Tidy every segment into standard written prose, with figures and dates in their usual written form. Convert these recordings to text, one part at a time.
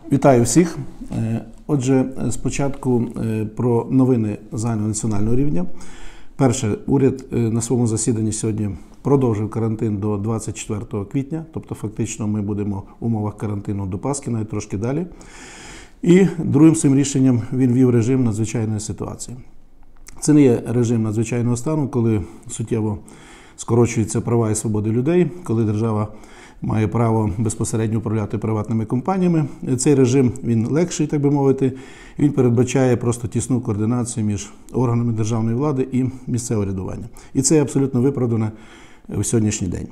Вітаю всіх. Отже, спочатку про новини загальнонаціонального рівня. Перше, уряд на своєму засіданні сьогодні продовжив карантин до 24 квітня, тобто фактично ми будемо в умовах карантину до Пасхи, навіть трошки далі. І другим своїм рішенням він ввів режим надзвичайної ситуації. Це не є режим надзвичайного стану, коли суттєво скорочуються права і свободи людей, коли держава має право безпосередньо управляти приватними компаніями. Цей режим, він легший, так би мовити, він передбачає просто тісну координацію між органами державної влади і місцевого урядування. І це абсолютно виправдано в сьогоднішній день.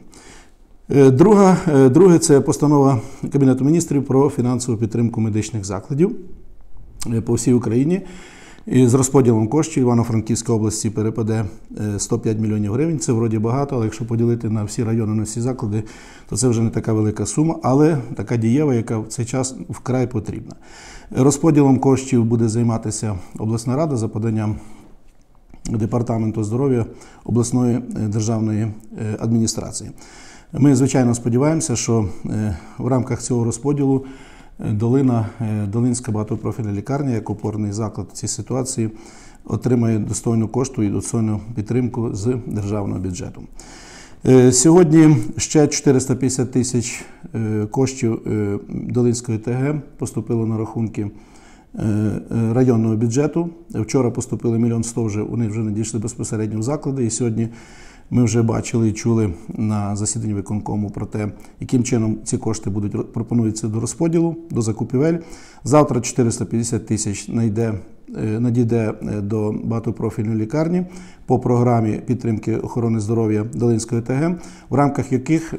Друге – це постанова Кабінету міністрів про фінансову підтримку медичних закладів по всій Україні. І з розподілом коштів Івано-Франківській області перепаде 105 мільйонів гривень. Це вроді багато, але якщо поділити на всі райони, на всі заклади, то це вже не така велика сума, але така дієва, яка в цей час вкрай потрібна. Розподілом коштів буде займатися обласна рада за поданням Департаменту здоров'я обласної державної адміністрації. Ми, звичайно, сподіваємося, що в рамках цього розподілу Долинська багатопрофільна лікарня, як опорний заклад в цій ситуації, отримає достойну кошту і достойну підтримку з державного бюджету. Сьогодні ще 450 тисяч коштів Долинської ТГ поступило на рахунки районного бюджету. Вчора поступили 1 100 000, вони вже надійшли безпосередньо в заклади. І сьогодні ми вже бачили і чули на засіданні виконкому про те, яким чином ці кошти пропонуються до розподілу, до закупівель. Завтра 450 тисяч надійде до багатопрофільної лікарні по програмі підтримки охорони здоров'я Долинської ТГ, в рамках яких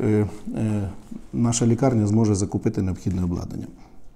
наша лікарня зможе закупити необхідне обладнання.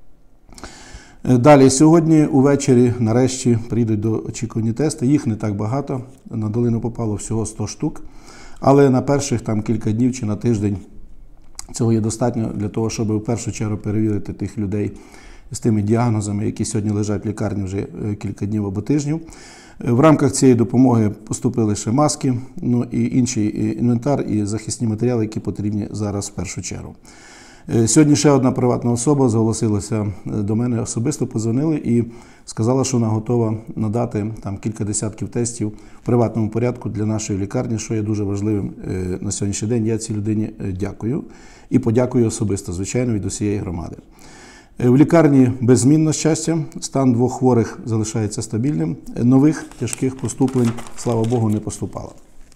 Далі, сьогодні увечері, нарешті, прийдуть до очікувані тести. Їх не так багато, на долину попало всього 100 штук. Але на перших кілька днів чи на тиждень цього є достатньо для того, щоб в першу чергу перевірити тих людей з тими діагнозами, які сьогодні лежать в лікарні вже кілька днів або тижнів. В рамках цієї допомоги поступили ще маски, і інший інвентар і захисні матеріали, які потрібні зараз в першу чергу. Сьогодні ще одна приватна особа зголосилася до мене, особисто подзвонили і сказала, що вона готова надати кілька десятків тестів в приватному порядку для нашої лікарні, що є дуже важливим на сьогоднішній день. Я цій людині дякую і подякую особисто, звичайно, від усієї громади. В лікарні беззмінно, на щастя, стан 2 хворих залишається стабільним, нових тяжких поступлень, слава Богу, не поступало.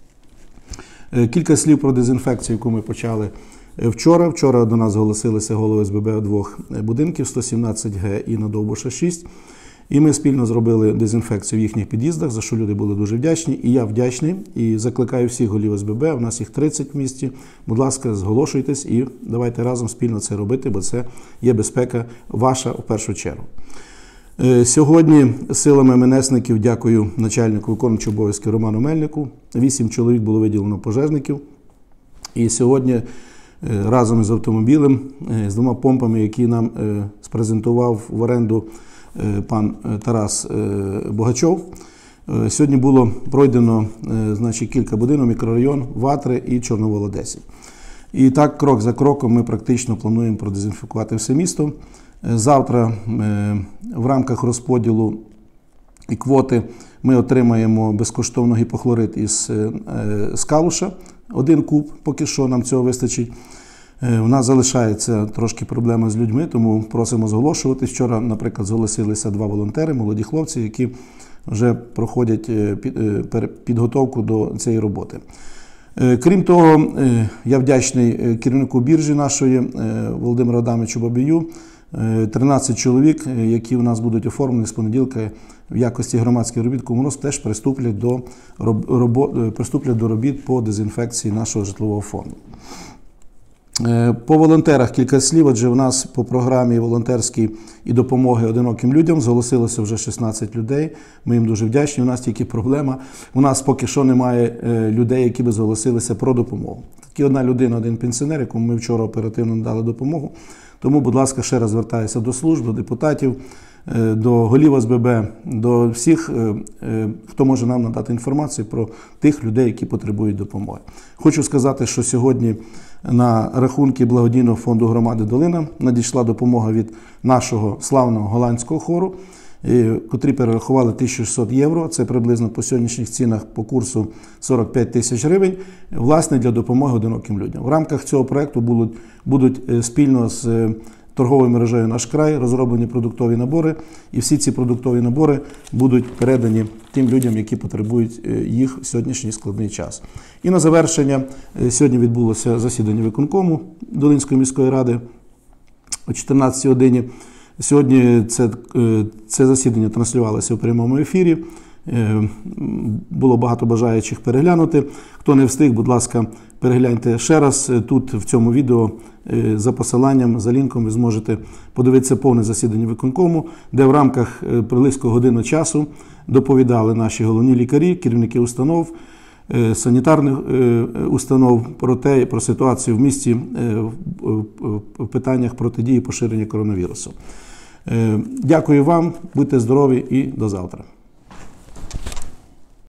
Кілька слів про дезінфекцію, яку ми почали вчора. Вчора до нас зголосилися голови СББ 2 будинків, 117Г і на Довбуша 6. І ми спільно зробили дезінфекцію в їхніх під'їздах, за що люди були дуже вдячні. І я вдячний, і закликаю всіх голів СББ, у нас їх 30 в місті. Будь ласка, зголошуйтесь і давайте разом спільно це робити, бо це є безпека ваша в першу чергу. Сьогодні силами МНСників, дякую начальнику виконуючого обов'язки Роману Мельнику, 8 чоловік було виділено пожежників. І сьогодні разом із автомобілем, з 2 помпами, які нам спрезентував в оренду пан Тарас Богачов. Сьогодні було пройдено кілька будинок, мікрорайон, Ватри і Чорновол 10. І так, крок за кроком, ми практично плануємо продезінфікувати все місто. Завтра в рамках розподілу і квоти ми отримаємо безкоштовно гіпохлорид із Калуша. 1 куб, поки що нам цього вистачить. У нас залишається трошки проблема з людьми, тому просимо зголошувати. Вчора, наприклад, зголосилися 2 волонтери, молоді хлопці, які вже проходять підготовку до цієї роботи. Крім того, я вдячний керівнику біржі нашої Володимиру Адамовичу Бабію. 13 чоловік, які у нас будуть оформлені з понеділка в якості громадських робіт комунгос, теж приступлять до робіт по дезінфекції нашого житлового фонду. По волонтерах кілька слів, адже в нас по програмі волонтерській і допомоги одиноким людям зголосилося вже 16 людей. Ми їм дуже вдячні. У нас тільки проблема. У нас поки що немає людей, які би зголосилися про допомогу. Тільки одна людина, один пенсіонер, якому ми вчора оперативно надали допомогу. Тому, будь ласка, ще раз звертаюся до служб, до депутатів, до голів СББ, до всіх, хто може нам надати інформацію про тих людей, які потребують допомоги. Хочу сказати, що сьогодні на рахунки благодійного фонду громади Долина надійшла допомога від нашого славного голландського хору, котрі перерахували 1600 євро, це приблизно по сьогоднішніх цінах по курсу 45 тисяч гривень, власне, для допомоги одиноким людям. В рамках цього проєкту будуть спільно з торговою мережею «Наш край» розроблені продуктові набори, і всі ці продуктові набори будуть передані тим людям, які потребують їх в сьогоднішній складний час. І на завершення, сьогодні відбулося засідання виконкому Долинської міської ради о 14 годині. Сьогодні це засідання транслювалося в прямому ефірі. Було багато бажаючих переглянути. Хто не встиг, будь ласка, перегляньте ще раз. Тут в цьому відео за посиланням, за лінком ви зможете подивитися повне засідання виконкому, де в рамках близько години часу доповідали наші головні лікарі, керівники установ, санітарних установ про ситуацію в місті в питаннях протидії поширення коронавірусу. Дякую вам, будьте здорові і до завтра.